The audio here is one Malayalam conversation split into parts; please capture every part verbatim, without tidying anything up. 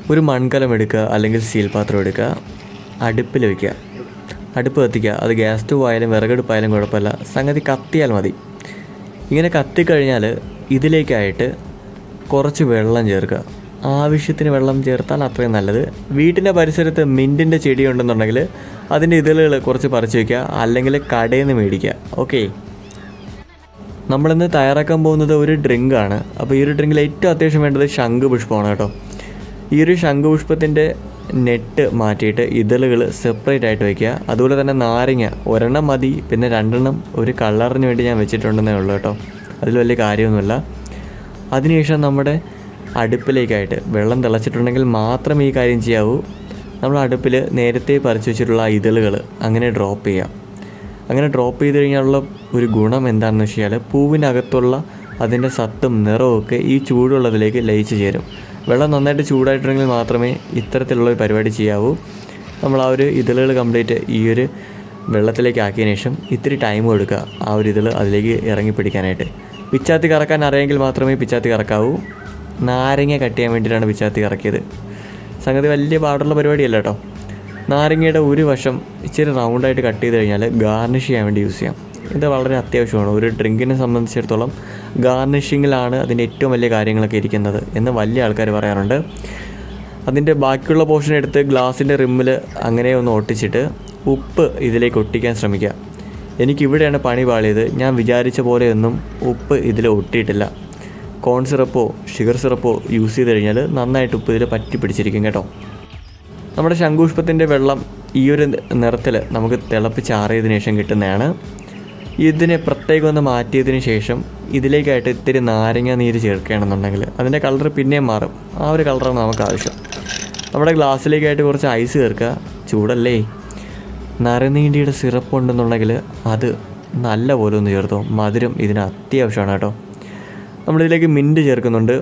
ഒരു മൺകലം എടുക്കുക അല്ലെങ്കിൽ സ്റ്റീൽ പാത്രം എടുക്കുക, അടുപ്പിൽ വയ്ക്കുക, അടുപ്പ് കത്തിക്കുക. അത് ഗ്യാസ് സ്റ്റവ് ആയാലും വിറകടുപ്പായാലും കുഴപ്പമില്ല, സംഗതി കത്തിയാൽ മതി. ഇങ്ങനെ കത്തിക്കഴിഞ്ഞാൽ ഇതിലേക്കായിട്ട് കുറച്ച് വെള്ളം ചേർക്കുക. ആവശ്യത്തിന് വെള്ളം ചേർത്താൽ അത്രയും നല്ലത്. വീട്ടിൻ്റെ പരിസരത്ത് മിൻറ്റിൻ്റെ ചെടി ഉണ്ടെന്നുണ്ടെങ്കിൽ അതിൻ്റെ ഇതളുകൾ കുറച്ച് പറിച്ച് വയ്ക്കുക, അല്ലെങ്കിൽ കടയിൽ നിന്ന് മേടിക്കുക. ഓക്കെ, നമ്മളിന്ന് തയ്യാറാക്കാൻ പോകുന്നത് ഒരു ഡ്രിങ്കാണ്. അപ്പോൾ ഈ ഒരു ഡ്രിങ്കിൽ ഏറ്റവും അത്യാവശ്യം വേണ്ടത് ശംഖുപുഷ്പമാണ് കേട്ടോ. ഈ ഒരു ശംഖുപുഷ്പത്തിൻ്റെ നെറ്റ് മാറ്റിയിട്ട് ഇതളുകൾ സെപ്പറേറ്റ് ആയിട്ട് വയ്ക്കുക. അതുപോലെ തന്നെ നാരങ്ങ ഒരെണ്ണം മതി, പിന്നെ രണ്ടെണ്ണം ഒരു കളറിന് വേണ്ടി ഞാൻ വെച്ചിട്ടുണ്ടെന്നേ ഉള്ളൂ കേട്ടോ, അതിൽ വലിയ കാര്യമൊന്നുമില്ല. അതിനുശേഷം നമ്മുടെ അടുപ്പിലേക്കായിട്ട് വെള്ളം തിളച്ചിട്ടുണ്ടെങ്കിൽ മാത്രമേ ഈ കാര്യം ചെയ്യാവൂ. നമ്മൾ അടുപ്പിൽ നേരത്തെ പറിച്ചു വെച്ചിട്ടുള്ള ഇതളുകൾ അങ്ങനെ ഡ്രോപ്പ് ചെയ്യാം. അങ്ങനെ ഡ്രോപ്പ് ചെയ്ത് കഴിഞ്ഞാലുള്ള ഒരു ഗുണം എന്താണെന്ന് വെച്ചാൽ പൂവിനകത്തുള്ള അതിൻ്റെ സത്തും നിറവും ഒക്കെ ഈ ചൂടുള്ളതിലേക്ക് ലയിച്ച് ചേരും. വെള്ളം നന്നായിട്ട് ചൂടായിട്ടുണ്ടെങ്കിൽ മാത്രമേ ഇത്തരത്തിലുള്ള ഒരു പരിപാടി ചെയ്യാവൂ. നമ്മൾ ആ ഒരു ഇതളുകൾ കംപ്ലീറ്റ് ഈ ഒരു വെള്ളത്തിലേക്ക് ആക്കിയതിന് ശേഷം ഇത്തിരി ടൈം കൊടുക്കുക ആ ഒരു ഇതൾ അതിലേക്ക് ഇറങ്ങി പിടിക്കാനായിട്ട്. പിച്ചാത്തി കറക്കാൻ അറിയാമെങ്കിൽ മാത്രമേ പിച്ചാത്തി കറക്കാവൂ. നാരങ്ങ കട്ട് ചെയ്യാൻ വേണ്ടിയിട്ടാണ് പിച്ചാത്തി കറക്കിയത്. സംഗതി വലിയ പാടുള്ള പരിപാടിയല്ല കേട്ടോ. നാരങ്ങയുടെ ഒരു വശം ഇച്ചിരി റൗണ്ടായിട്ട് കട്ട് ചെയ്ത് കഴിഞ്ഞാൽ ഗാർണിഷ് ചെയ്യാൻ വേണ്ടി യൂസ് ചെയ്യാം. ഇത് വളരെ അത്യാവശ്യമാണ്. ഒരു ഡ്രിങ്കിനെ സംബന്ധിച്ചിടത്തോളം ഗാർണിഷിങ്ങിലാണ് അതിൻ്റെ ഏറ്റവും വലിയ കാര്യങ്ങളൊക്കെ ഇരിക്കുന്നത് എന്ന് വലിയ ആൾക്കാർ പറയാറുണ്ട്. അതിൻ്റെ ബാക്കിയുള്ള പോർഷൻ എടുത്ത് ഗ്ലാസിൻ്റെ റിമ്മിൽ അങ്ങനെ ഒന്ന് ഒട്ടിച്ചിട്ട് ഉപ്പ് ഇതിലേക്ക് ഒട്ടിക്കാൻ ശ്രമിക്കുക. എനിക്കിവിടെയാണ് പണി പാളിയത്. ഞാൻ വിചാരിച്ച പോലെയൊന്നും ഉപ്പ് ഇതിൽ ഒട്ടിയിട്ടില്ല. കോൺ സിറപ്പോ ഷുഗർ സിറപ്പോ യൂസ് ചെയ്ത് കഴിഞ്ഞാൽ നന്നായിട്ട് ഉപ്പ് ഇതിൽ പറ്റി പിടിച്ചിരിക്കും കേട്ടോ. നമ്മുടെ ശംഖുപുഷ്പത്തിൻ്റെ വെള്ളം ഈ ഒരു നിറത്തിൽ നമുക്ക് തിളപ്പിച്ചാറിയതിനു ശേഷം കിട്ടുന്നതാണ്. ഇതിനെ പ്രത്യേകം ഒന്ന് മാറ്റിയതിന് ശേഷം ഇതിലേക്കായിട്ട് ഇത്തിരി നാരങ്ങ നീര് ചേർക്കുകയാണെന്നുണ്ടെങ്കിൽ അതിൻ്റെ കളർ പിന്നെയും മാറും. ആ ഒരു കളറാണ് നമുക്ക് ആവശ്യം. നമ്മുടെ ഗ്ലാസ്സിലേക്കായിട്ട് കുറച്ച് ഐസ് ചേർക്കുക. ചൂടല്ലേ, നരനീണ്ടിയുടെ സിറപ്പ് ഉണ്ടെന്നുണ്ടെങ്കിൽ അത് നല്ല പോലെ ഒന്ന് ചേർത്തോ. മധുരം ഇതിന് അത്യാവശ്യമാണ് കേട്ടോ. നമ്മളിതിലേക്ക് മിൻറ്റ് ചേർക്കുന്നുണ്ട്.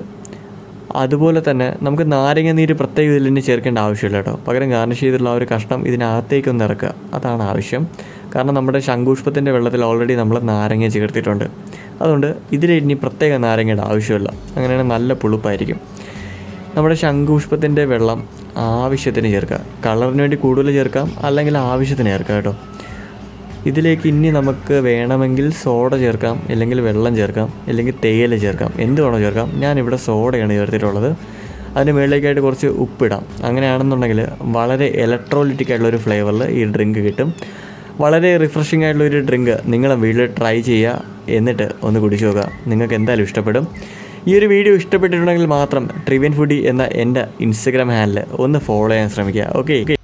അതുപോലെ തന്നെ നമുക്ക് നാരങ്ങ നീര് പ്രത്യേകം ഇതിൽ തന്നെ ചേർക്കേണ്ട ആവശ്യമില്ല കേട്ടോ. പകരം ഗാർണിഷ് ചെയ്തിട്ടുള്ള ആ ഒരു കഷ്ണം ഇതിനകത്തേക്കൊന്ന് ഇറക്കുക, അതാണ് ആവശ്യം. കാരണം നമ്മുടെ ശംഖുപുഷ്പത്തിൻ്റെ വെള്ളത്തിൽ ഓൾറെഡി നമ്മൾ നാരങ്ങ ചേർത്തിട്ടുണ്ട്. അതുകൊണ്ട് ഇതിൽ ഇനി പ്രത്യേക നാരങ്ങയുടെ ആവശ്യമില്ല. അങ്ങനെയാണെങ്കിൽ നല്ല പുളിപ്പായിരിക്കും. നമ്മുടെ ശംഖുപുഷ്പത്തിൻ്റെ വെള്ളം ആവശ്യത്തിന് ചേർക്കുക. കളറിന് വേണ്ടി കൂടുതൽ ചേർക്കാം, അല്ലെങ്കിൽ ആവശ്യത്തിന് ചേർക്കാം കേട്ടോ. ഇതിലേക്ക് ഇനി നമുക്ക് വേണമെങ്കിൽ സോഡ ചേർക്കാം, അല്ലെങ്കിൽ വെള്ളം ചേർക്കാം, അല്ലെങ്കിൽ തേയില ചേർക്കാം, എന്ത് വേണോ ചേർക്കാം. ഞാനിവിടെ സോഡയാണ് ചേർത്തിട്ടുള്ളത്. അതിന് മുകളിലേക്കായിട്ട് കുറച്ച് ഉപ്പിടാം. അങ്ങനെയാണെന്നുണ്ടെങ്കിൽ വളരെ ഇലക്ട്രോലിറ്റിക് ആയിട്ടുള്ളൊരു ഫ്ലേവറിൽ ഈ ഡ്രിങ്ക് കിട്ടും. വളരെ റിഫ്രഷിംഗ് ആയിട്ടുള്ളൊരു ഡ്രിങ്ക് നിങ്ങൾ വീട്ടിൽ ട്രൈ ചെയ്യുക, എന്നിട്ട് ഒന്ന് കുടിച്ചു നോക്കുക. നിങ്ങൾക്ക് എന്തായാലും ഇഷ്ടപ്പെടും. ഈ ഒരു വീഡിയോ ഇഷ്ടപ്പെട്ടിട്ടുണ്ടെങ്കിൽ മാത്രം ട്രിവിയൻ ഫുഡി എന്ന എൻ്റെ ഇൻസ്റ്റഗ്രാം ഹാൻഡിൽ ഒന്ന് ഫോളോ ചെയ്യാൻ ശ്രമിക്കുക. ഓക്കെ.